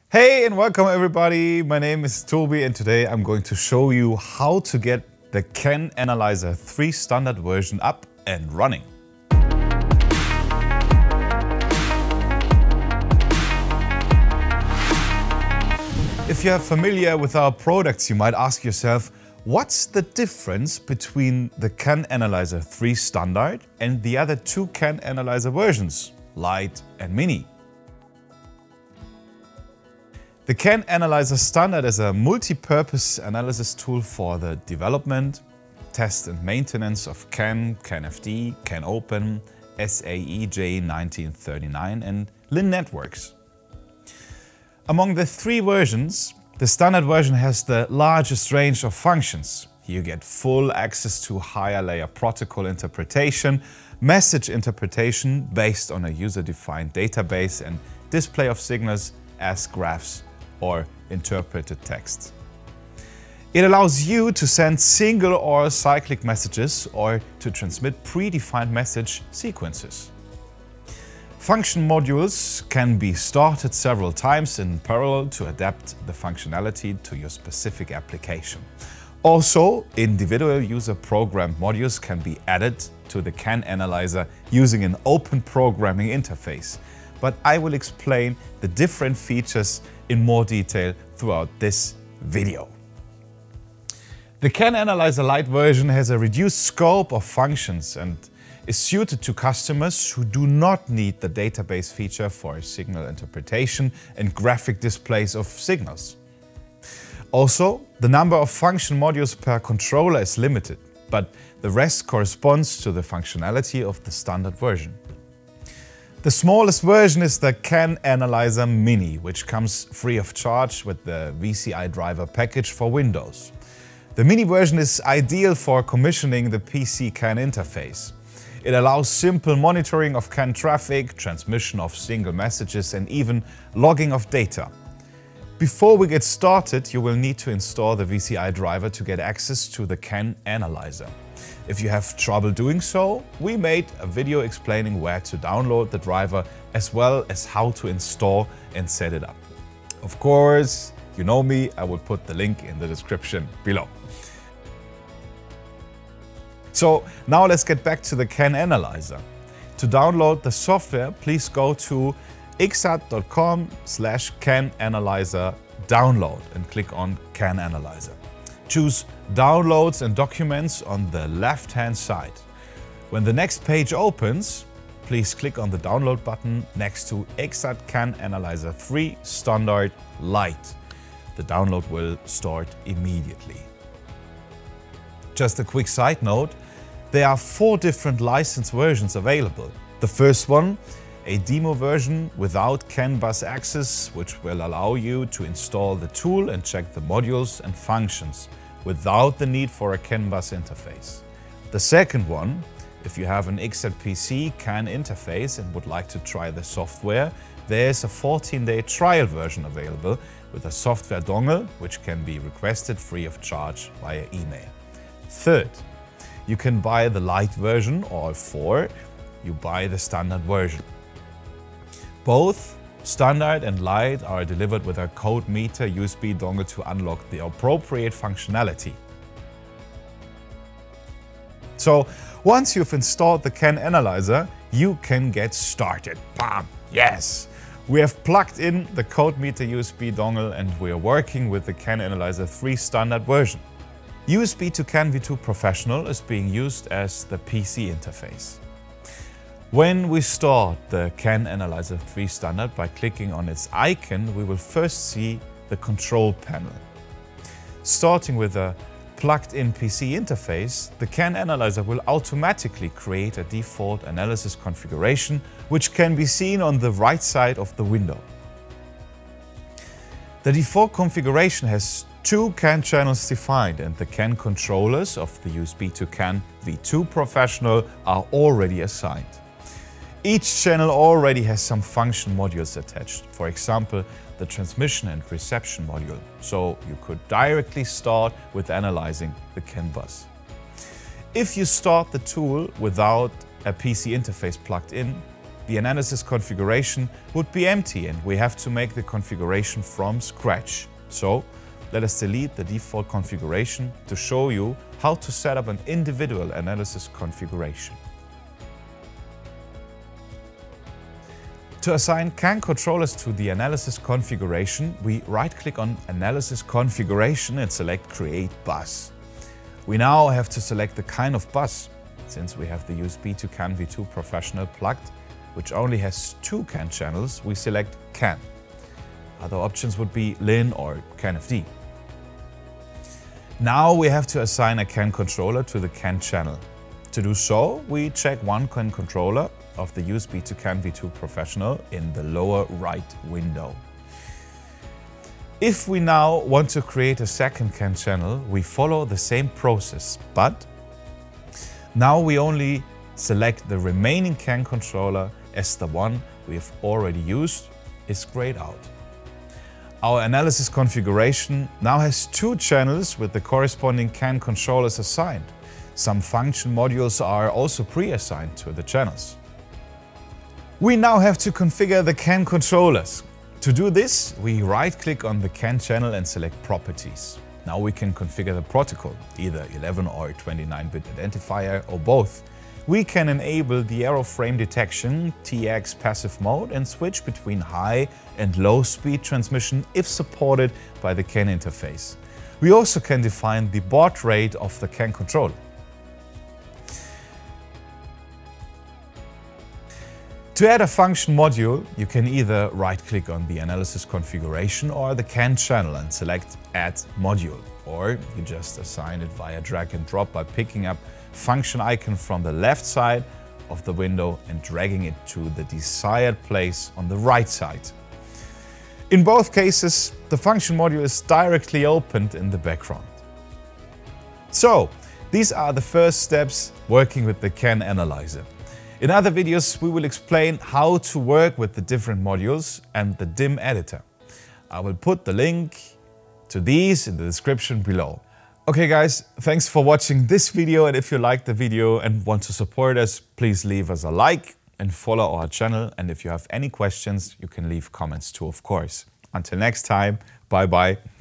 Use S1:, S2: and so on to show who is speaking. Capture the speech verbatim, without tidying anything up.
S1: Hey and welcome everybody, my name is Toby and today I'm going to show you how to get the CAN Analyzer three standard version up and running. If you're familiar with our products, you might ask yourself, what's the difference between the CAN Analyzer three standard and the other two CAN Analyzer versions, Lite and Mini? The CAN Analyzer Standard is a multi-purpose analysis tool for the development, test and maintenance of CAN, CANFD, CANopen, S A E J nineteen thirty-nine and Lin networks. Among the three versions, the standard version has the largest range of functions. You get full access to higher layer protocol interpretation, message interpretation based on a user-defined database and display of signals as graphs or interpreted text. It allows you to send single or cyclic messages or to transmit predefined message sequences. Function modules can be started several times in parallel to adapt the functionality to your specific application. Also, individual user program modules can be added to the CAN Analyzer using an open programming interface. But I will explain the different features in more detail throughout this video. The CAN Analyzer Lite version has a reduced scope of functions and is suited to customers who do not need the database feature for signal interpretation and graphic displays of signals. Also, the number of function modules per controller is limited, but the rest corresponds to the functionality of the standard version. The smallest version is the CAN Analyzer Mini, which comes free of charge with the V C I driver package for Windows. The Mini version is ideal for commissioning the P C CAN interface. It allows simple monitoring of CAN traffic, transmission of single messages and even logging of data. Before we get started, you will need to install the V C I driver to get access to the CAN Analyzer. If you have trouble doing so, we made a video explaining where to download the driver as well as how to install and set it up. Of course, you know me, I will put the link in the description below. So now let's get back to the CAN Analyzer. To download the software, please go to ixad dot com slash CAN Analyzer download and click on CAN Analyzer. Choose Downloads and Documents on the left-hand side. When the next page opens, please click on the download button next to Ixad CAN Analyzer three Standard Lite. The download will start immediately. Just a quick side note, there are four different license versions available. The first one, a demo version without CAN bus access, which will allow you to install the tool and check the modules and functions without the need for a CAN bus interface. The second one, if you have an Ixad P C CAN interface and would like to try the software, there's a fourteen day trial version available with a software dongle, which can be requested free of charge via email. Third, you can buy the Lite version, or four, you buy the standard version. Both Standard and Lite are delivered with a CodeMeter U S B dongle to unlock the appropriate functionality. So once you've installed the CAN Analyzer, you can get started. Bam! Yes! We have plugged in the CodeMeter U S B dongle and we are working with the CAN Analyzer three standard version. U S B to CAN V two Professional is being used as the P C interface. When we start the CAN Analyzer three Standard by clicking on its icon, we will first see the control panel. Starting with a plugged-in P C interface, the CAN Analyzer will automatically create a default analysis configuration, which can be seen on the right side of the window. The default configuration has two CAN channels defined and the CAN controllers of the U S B to CAN V two Professional are already assigned. Each channel already has some function modules attached, for example, the transmission and reception module, so you could directly start with analyzing the CAN bus. If you start the tool without a P C interface plugged in, the analysis configuration would be empty and we have to make the configuration from scratch. So let us delete the default configuration to show you how to set up an individual analysis configuration. To assign C A N controllers to the analysis configuration, we right-click on Analysis Configuration and select Create Bus. We now have to select the kind of bus. Since we have the U S B to C A N V two Professional plugged, which only has two C A N channels, we select C A N. Other options would be L I N or C A N F D. Now we have to assign a C A N controller to the C A N channel. To do so, we check one C A N controller of the U S B to C A N V two Professional in the lower right window. If we now want to create a second C A N channel, we follow the same process, but now we only select the remaining C A N controller as the one we have already used is grayed out. Our analysis configuration now has two channels with the corresponding C A N controllers assigned. Some function modules are also pre-assigned to the channels. We now have to configure the C A N controllers. To do this, we right-click on the C A N channel and select Properties. Now we can configure the protocol, either eleven or twenty-nine bit identifier or both. We can enable the airframe detection, T X passive mode, and switch between high and low speed transmission if supported by the C A N interface. We also can define the baud rate of the C A N controller. To add a function module, you can either right-click on the analysis configuration or the C A N channel and select Add Module, or you just assign it via drag and drop by picking up function icon from the left side of the window and dragging it to the desired place on the right side. In both cases, the function module is directly opened in the background. So, these are the first steps working with the C A N Analyzer. In other videos, we will explain how to work with the different modules and the D I M editor. I will put the link to these in the description below. Okay guys, thanks for watching this video, and if you liked the video and want to support us, please leave us a like and follow our channel, and if you have any questions, you can leave comments too, of course. Until next time, bye bye.